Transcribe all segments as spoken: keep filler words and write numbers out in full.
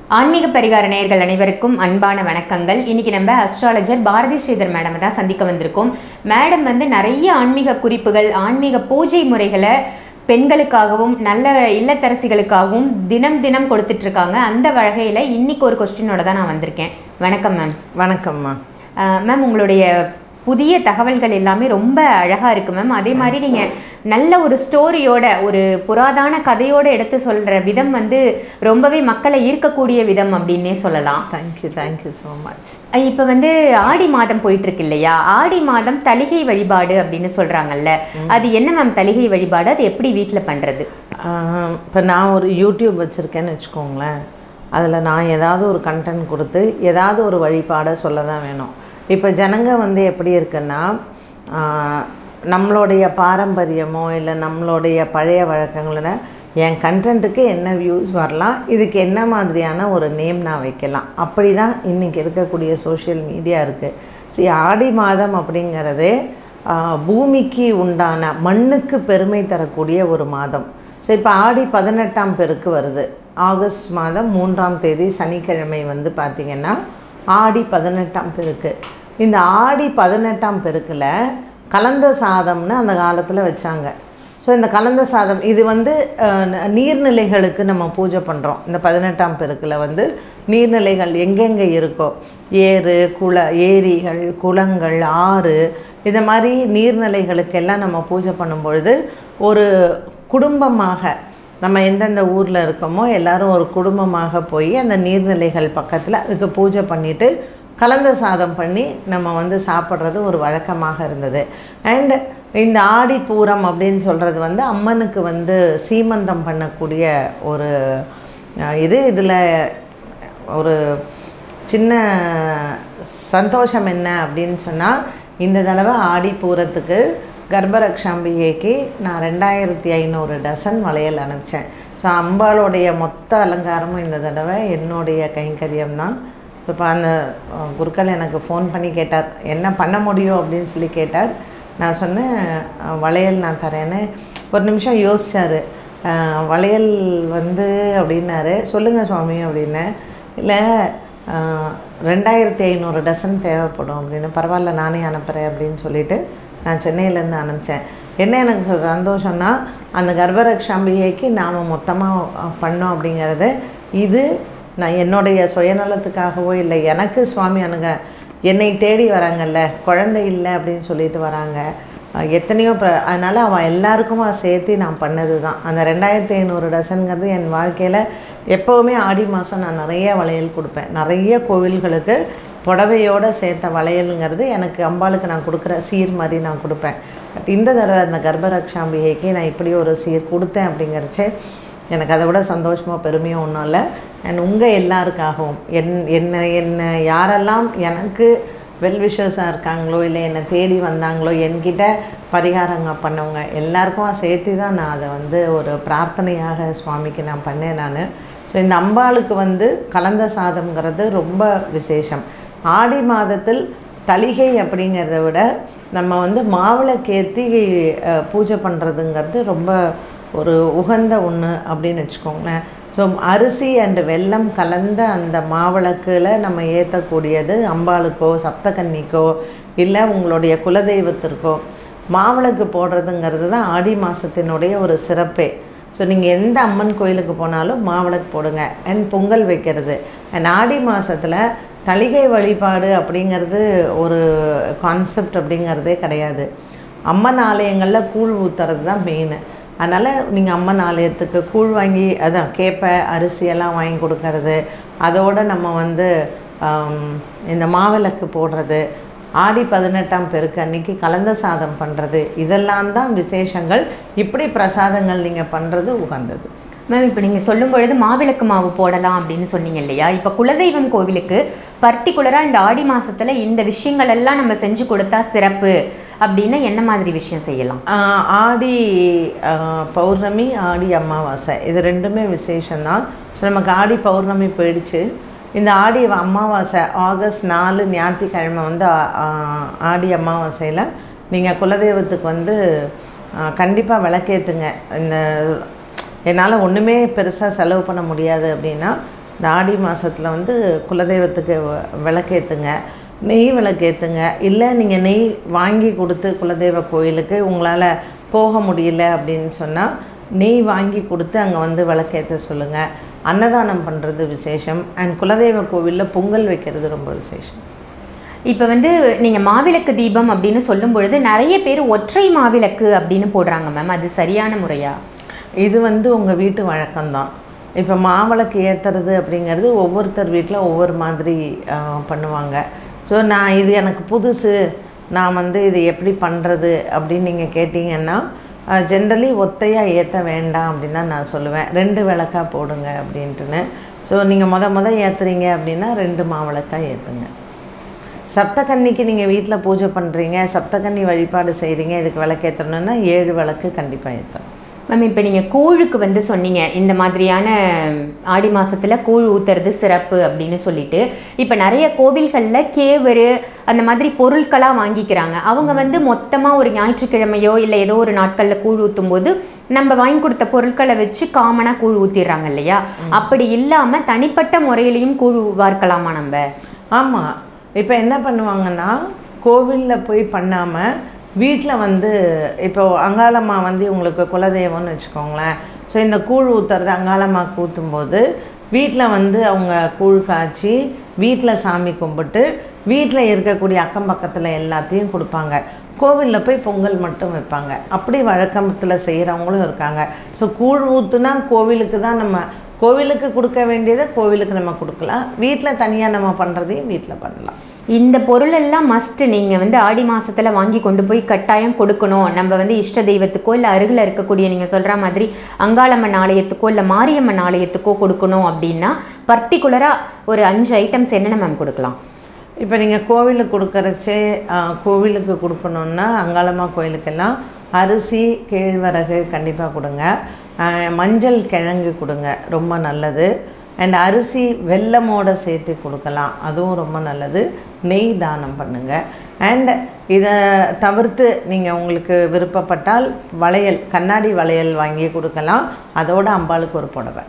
ஆன்மீக பரிகார நேயர்கள் அனைவருக்கும் அன்பான வணக்கங்கள். இன்னைக்கு நம்ம அஸ்ட்ராலஜர் பாரதி ஸ்ரீதர் மேடம் தான் சந்திக்க வந்திருக்கோம். மேடம் வந்து நிறைய ஆன்மீக குறிப்புகள், ஆன்மீக பூஜை முறைகளை பெண்களுக்காகவும் நல்ல இல்லத்தரசிகளுக்காகவும் தினம் தினம் கொடுத்துட்டு இருக்காங்க. அந்த வகையில் இன்னைக்கு ஒரு கொஸ்டினோட தான் நான் வந்திருக்கேன். வணக்கம் மேம். வணக்கம்மா. மேம், உங்களுடைய புதிய தகவல்கள் எல்லாமே ரொம்ப அழகாக இருக்குது மேம். அதே மாதிரி நீங்கள் நல்ல ஒரு ஸ்டோரியோட, ஒரு புராதான கதையோடு எடுத்து சொல்கிற விதம் வந்து ரொம்பவே மக்களை ஈர்க்கக்கூடிய விதம் அப்படின்னே சொல்லலாம். Thank you thank you so much. இப்போ வந்து ஆடி மாதம் போயிட்டுருக்கு இல்லையா? ஆடி மாதம் தலிகை வழிபாடு அப்படின்னு சொல்கிறாங்கல்ல, அது என்ன மேம் தலிகை வழிபாடு? அது எப்படி வீட்டில் பண்ணுறது? இப்போ நான் ஒரு யூடியூப் வச்சுருக்கேன்னு வச்சுக்கோங்களேன். அதில் நான் ஏதாவது ஒரு கண்டென்ட் கொடுத்து ஏதாவது ஒரு வழிபாடை சொல்ல தான் வேணும். இப்போ ஜனங்க வந்து எப்படி இருக்குன்னா, நம்மளுடைய பாரம்பரியமோ இல்லை நம்மளுடைய பழைய வழக்கங்கள என் கண்டென்ட்டுக்கு என்ன வியூஸ் வரலாம், இதுக்கு என்ன மாதிரியான ஒரு நேம் நான் வைக்கலாம், அப்படி தான் இன்றைக்கி இருக்கக்கூடிய சோஷியல் மீடியா இருக்குது. சரி, ஆடி மாதம் அப்படிங்கிறது பூமிக்கு உண்டான மண்ணுக்கு பெருமை தரக்கூடிய ஒரு மாதம். ஸோ இப்போ ஆடி பதினெட்டாம் பெருக்கு வருது. ஆகஸ்ட் மாதம் மூன்றாம் தேதி சனிக்கிழமை வந்து பார்த்திங்கன்னா ஆடி பதினெட்டாம் பெருக்கு. இந்த ஆடி பதினெட்டாம் பெருக்கில் கலந்த சாதம்னு அந்த காலத்தில் வச்சாங்க. ஸோ இந்த கலந்த சாதம் இது வந்து நீர்நிலைகளுக்கு நம்ம பூஜை பண்ணுறோம். இந்த பதினெட்டாம் பெருக்கில் வந்து நீர்நிலைகள் எங்கெங்கே இருக்கோ, ஏறு குள ஏரிகள், குளங்கள், ஆறு, இந்த மாதிரி நீர்நிலைகளுக்கெல்லாம் நம்ம பூஜை பண்ணும் பொழுது ஒரு குடும்பமாக நம்ம எந்தெந்த ஊரில் இருக்கோமோ எல்லோரும் ஒரு குடும்பமாக போய் அந்த நீர்நிலைகள் பக்கத்தில் அதுக்கு பூஜை பண்ணிவிட்டு கலந்த சாதம் பண்ணி நம்ம வந்து சாப்பிட்றது ஒரு வழக்கமாக இருந்தது. அண்ட் இந்த ஆடி பூரம் அப்படின்னு சொல்கிறது வந்து அம்மனுக்கு வந்து சீமந்தம் பண்ணக்கூடிய ஒரு இது. இதில் ஒரு சின்ன சந்தோஷம் என்ன அப்படின்னு சொன்னால், இந்த தடவை ஆடி பூரத்துக்கு கர்ப்பரக்ஷாம்பிகைக்கு நான் ரெண்டாயிரத்தி ஐநூறு டசன் வளையல் அனுப்பிச்சேன். ஸோ அம்பாளுடைய மொத்த அலங்காரமும் இந்த தடவை என்னுடைய கைங்கரியம் தான். ஸோ இப்போ அந்த குருக்கள் எனக்கு ஃபோன் பண்ணி கேட்டார், என்ன பண்ண முடியும் அப்படின்னு சொல்லி கேட்டார். நான் சொன்னேன், வளையல் நான் தரேன்னு. ஒரு நிமிஷம் யோசித்தார். வளையல் வந்து அப்படின்னாரு. சொல்லுங்கள் சுவாமி அப்படின்னு. இல்லை, ரெண்டாயிரத்தி ஐநூறு டசன் தேவைப்படும் அப்படின்னு. பரவாயில்ல, நானே அனுப்புகிறேன் அப்படின்னு சொல்லிவிட்டு நான் சென்னையிலேருந்து அனுப்பிச்சேன். என்ன எனக்கு சந்தோஷம்னா, அந்த கர்ப்பரக்ஷாம்பிகைக்கு நாம் மொத்தமாக பண்ணோம் அப்படிங்கிறது. இது நான் என்னுடைய சுயநலத்துக்காகவோ இல்லை, எனக்கு சுவாமி அனுங்க என்னை தேடி வராங்கல்ல, குழந்தை இல்லை அப்படின்னு சொல்லிட்டு வராங்க எத்தனையோ ப்ர அதனால் அவன் எல்லாருக்கும் சேர்த்து நான் பண்ணது தான். அந்த ரெண்டாயிரத்தி ஐநூறு டசன்கிறது என் வாழ்க்கையில் எப்போவுமே ஆடி மாதம் நான் நிறைய வளையல் கொடுப்பேன். நிறைய கோவில்களுக்கு புடவையோடு சேர்த்த வளையலுங்கிறது எனக்கு அம்பாளுக்கு நான் கொடுக்குற சீர் மாதிரி நான் கொடுப்பேன். பட் இந்த தடவை அந்த கர்ப்பரக்ஷாம்பிகைக்கு நான் இப்படி ஒரு சீர் கொடுத்தேன் அப்படிங்கிறச்சே எனக்கு அதை விட சந்தோஷமாக பெருமையும் ஒன்றும் இல்லை. அண்ட் உங்கள் எல்லாருக்காகவும் என் என்ன என்ன யாரெல்லாம் எனக்கு வெல்விஷர்ஸாக இருக்காங்களோ இல்லை என்னை தேடி வந்தாங்களோ, என்கிட்ட பரிகாரங்க பண்ணவங்க எல்லாருக்கும் சேர்த்து தான் நான் அதை வந்து ஒரு பிரார்த்தனையாக சுவாமிக்கு நான் பண்ணேன் நான். ஸோ இந்த அம்பாளுக்கு வந்து கலந்த சாதம்ங்கிறது ரொம்ப விசேஷம். ஆடி மாதத்தில் தலிகை அப்படிங்கிறத விட நம்ம வந்து மாவிளக்கேற்றி பூஜை பண்ணுறதுங்கிறது ரொம்ப ஒரு உகந்த ஒன்று அப்படின்னு வச்சுக்கோங்களேன். ஸோ அரிசி அண்டு வெல்லம் கலந்த அந்த மாவிளக்கில் நம்ம ஏற்றக்கூடியது அம்பாளுக்கோ சப்தகன்னிக்கோ இல்லை உங்களுடைய குலதெய்வத்திற்கோ மாவிளக்கு போடுறதுங்கிறது தான் ஆடி மாதத்தினுடைய ஒரு சிறப்பே. ஸோ நீங்கள் எந்த அம்மன் கோயிலுக்கு போனாலும் மாவிளக்கு போடுங்க. அண்ட் பொங்கல் வைக்கிறது. அண்ட் ஆடி மாதத்தில் தலிகை வழிபாடு அப்படிங்கிறது ஒரு கான்செப்ட் அப்படிங்கிறதே கிடையாது. அம்மன் ஆலயங்களில் கூழ் ஊற்றுறது தான் மெயின். அதனால் நீங்கள் அம்மன் ஆலயத்துக்கு கூழ் வாங்கி, அதான் கேப்பை அரிசியெல்லாம் வாங்கி கொடுக்கறது, அதோடு நம்ம வந்து இந்த மாவிளக்கு போடுறது, ஆடி பதினெட்டாம் பெருக்கு அன்றைக்கி கலந்த சாதம் பண்ணுறது, இதெல்லாம் தான் விசேஷங்கள். இப்படி பிரசாதங்கள் நீங்கள் பண்ணுறது உகந்தது. மேம், இப்போ நீங்கள் சொல்லும் பொழுது மாவிளக்கு மாவு போடலாம் அப்படின்னு சொன்னீங்க இல்லையா? இப்போ குலதெய்வம் கோவிலுக்கு பர்டிகுலராக இந்த ஆடி மாதத்தில் இந்த விஷயங்கள் எல்லாம் நம்ம செஞ்சு கொடுத்தா சிறப்பு அப்படின்னா என்ன மாதிரி விஷயம் செய்யலாம்? ஆடி பௌர்ணமி, ஆடி அமாவாசை, இது ரெண்டுமே விசேஷம்தான். ஸோ நமக்கு ஆடி பௌர்ணமி போயிடுச்சு. இந்த ஆடி அமாவாசை ஆகஸ்ட் நாலு ஞாயிற்றுக்கிழமை வந்து ஆடி அமாவாசையில் நீங்கள் குலதெய்வத்துக்கு வந்து கண்டிப்பாக விளக்கேற்றுங்க. இந்த என்னால் ஒன்றுமே பெருசாக செலவு பண்ண முடியாது அப்படின்னா இந்த ஆடி மாதத்தில் வந்து குலதெய்வத்துக்கு விளக்கேற்றுங்க, நெய் விளக்கேற்றுங்க. இல்லை நீங்கள் நெய் வாங்கி கொடுத்து குலதெய்வ கோயிலுக்கு உங்களால் போக முடியல அப்படின்னு சொன்னால் நெய் வாங்கி கொடுத்து அங்கே வந்து விளக்கேற்ற சொல்லுங்கள். அன்னதானம் பண்ணுறது விசேஷம். அண்ட் குலதெய்வ கோவிலில் பொங்கல் வைக்கிறது ரொம்ப விசேஷம். இப்போ வந்து நீங்கள் மாவிளக்கு தீபம் அப்படின்னு சொல்லும் பொழுது நிறைய பேர் ஒற்றை மாவிளக்கு அப்படின்னு போடுறாங்க மேம், அது சரியான முறையா? இது வந்து உங்கள் வீட்டு வழக்கம்தான். இப்போ மாவிளக்கு ஏற்றுறது அப்படிங்கிறது ஒவ்வொருத்தர் வீட்டில் ஒவ்வொரு மாதிரி பண்ணுவாங்க. ஸோ நான் இது எனக்கு புதுசு, நான் வந்து இது எப்படி பண்ணுறது அப்படின்னு நீங்கள் கேட்டிங்கன்னா ஜென்ரலி ஒத்தையாக ஏற்ற வேண்டாம் அப்படின்னு தான் நான் சொல்லுவேன். ரெண்டு விளக்காக போடுங்க அப்படின்ட்டுன்னு. ஸோ நீங்கள் முத முத ஏற்றுறீங்க அப்படின்னா ரெண்டு மாவிளக்காக ஏற்றுங்க. சப்தகன்னிக்கு நீங்கள் வீட்டில் பூஜை பண்ணுறீங்க, சப்தகன்னி வழிபாடு செய்கிறீங்க, இதுக்கு விளக்கேற்றணுன்னா ஏழு விளக்கு கண்டிப்பாக ஏற்றணும். மேம் இப்போ நீங்கள் கூழுக்கு வந்து சொன்னீங்க இந்த மாதிரியான ஆடி மாதத்தில் கூழ் ஊற்றுறது சிறப்பு அப்படின்னு சொல்லிட்டு, இப்போ நிறைய கோவில்களில் கேவரு அந்த மாதிரி பொருட்களாக வாங்கிக்கிறாங்க. அவங்க வந்து மொத்தமாக ஒரு ஞாயிற்றுக்கிழமையோ இல்லை ஏதோ ஒரு நாட்களில் கூழ் ஊற்றும் போது நம்ம வாங்கி கொடுத்த பொருட்களை வச்சு காமனாக கூழ் ஊற்றிடுறாங்க இல்லையா? அப்படி இல்லாமல் தனிப்பட்ட முறையிலையும் கூழ் வார்க்கலாமா நம்ம? ஆமாம். இப்போ என்ன பண்ணுவாங்கன்னா கோவிலில் போய் பண்ணாமல் வீட்டில் வந்து இப்போது அங்காளம்மா வந்து உங்களுக்கு குலதெய்வம்னு வச்சுக்கோங்களேன். ஸோ இந்த கூழ் ஊற்றுறது அங்காளம்மாவுக்கு ஊற்றும்போது வீட்டில் வந்து அவங்க கூழ் காய்ச்சி வீட்டில் சாமி கும்பிட்டு வீட்டில் இருக்கக்கூடிய அக்கம் பக்கத்தில் எல்லாத்தையும் கொடுப்பாங்க. கோவிலில் போய் பொங்கல் மட்டும் வைப்பாங்க. அப்படி வழக்கத்தில் செய்கிறவங்களும் இருக்காங்க. ஸோ கூழ் ஊற்றுனா கோவிலுக்கு தான், நம்ம கோவிலுக்கு கொடுக்க வேண்டியதை கோவிலுக்கு நம்ம கொடுக்கலாம். வீட்டில் தனியாக நம்ம பண்ணுறதையும் வீட்டில் பண்ணலாம். இந்த பொருளெல்லாம் மஸ்ட்டு நீங்கள் வந்து ஆடி மாதத்தில் வாங்கி கொண்டு போய் கட்டாயம் கொடுக்கணும். நம்ம வந்து இஷ்ட தெய்வத்துக்கோ இல்லை அருகில் இருக்கக்கூடிய நீங்கள் சொல்கிற மாதிரி அங்காளம்மன் ஆலயத்துக்கோ இல்லை மாரியம்மன் ஆலயத்துக்கோ கொடுக்கணும் அப்படின்னா பர்டிகுலராக ஒரு அஞ்சு ஐட்டம்ஸ் என்னென்ன மேம் கொடுக்கலாம்? இப்போ நீங்கள் கோவிலுக்கு கொடுக்குறச்சே கோவிலுக்கு கொடுக்கணுன்னா அங்காளம்மா கோயிலுக்கெல்லாம் அரிசி கேழ்வரகு கண்டிப்பாக கொடுங்க. மஞ்சள் கிழங்கு கொடுங்க, ரொம்ப நல்லது. அண்ட் அரிசி வெல்லமோடு சேர்த்து கொடுக்கலாம், அதுவும் ரொம்ப நல்லது. நெய் தானம் பண்ணுங்கள். அண்ட் இதை தவிர்த்து நீங்கள் உங்களுக்கு விருப்பப்பட்டால் வளையல், கண்ணாடி வளையல் வாங்கி கொடுக்கலாம். அதோட அம்பாளுக்கு ஒரு புடவை.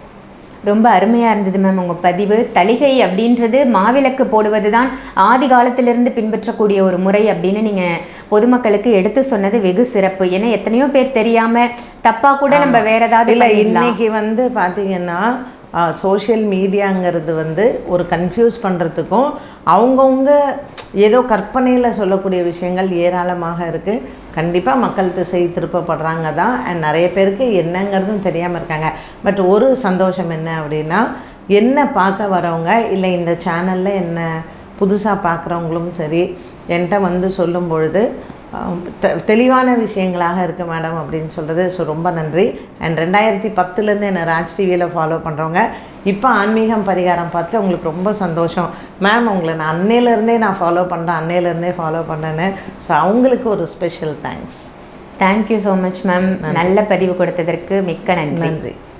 ரொம்ப அருமையாக இருந்தது மேம் உங்கள் பதிவு. தளிகை அப்படின்றது மாவிளக்கு போடுவது தான் ஆதி காலத்திலிருந்து பின்பற்றக்கூடிய ஒரு முறை அப்படின்னு நீங்கள் பொதுமக்களுக்கு எடுத்து சொன்னது வெகு சிறப்பு. ஏன்னா எத்தனையோ பேர் தெரியாமல் தப்பாக கூட நம்ம வேற ஏதாவது இல்லை. இன்றைக்கி வந்து பார்த்திங்கன்னா சோஷியல் மீடியாங்கிறது வந்து ஒரு கன்ஃபியூஸ் பண்ணுறதுக்கும் அவங்கவுங்க ஏதோ கற்பனையில் சொல்லக்கூடிய விஷயங்கள் ஏராளமாக இருக்குது. கண்டிப்பாக மக்கள் திசை திருப்பப்படுறாங்க தான். அண்ட் நிறைய பேருக்கு என்னங்கிறதும் தெரியாமல் இருக்காங்க. பட் ஒரு சந்தோஷம் என்ன அப்படின்னா, என்ன பார்க்க வரவங்க இல்லை இந்த சேனலில் என்ன புதுசாக பார்க்குறவங்களும் சரி என்கிட்ட வந்து சொல்லும் பொழுது தெளிவான விஷயங்களாக இருக்குது மேடம் அப்படின்னு சொல்கிறது. ஸோ ரொம்ப நன்றி. அண்ட் ரெண்டாயிரத்தி பத்துலேருந்து என்னை ராஜ் டிவியில் ஃபாலோ பண்ணுறவங்க இப்போ ஆன்மீகம் பரிகாரம் பார்த்து உங்களுக்கு ரொம்ப சந்தோஷம் மேம், உங்களை நான் அன்னையிலேருந்தே நான் ஃபாலோ பண்ணுறேன், அன்னையிலேருந்தே ஃபாலோ பண்ணேன்னு. ஸோ அவங்களுக்கு ஒரு special thanks. Thank you so much ma'am. நல்ல பதிவு கொடுத்ததற்கு மிக்க நன்றி. நன்றி.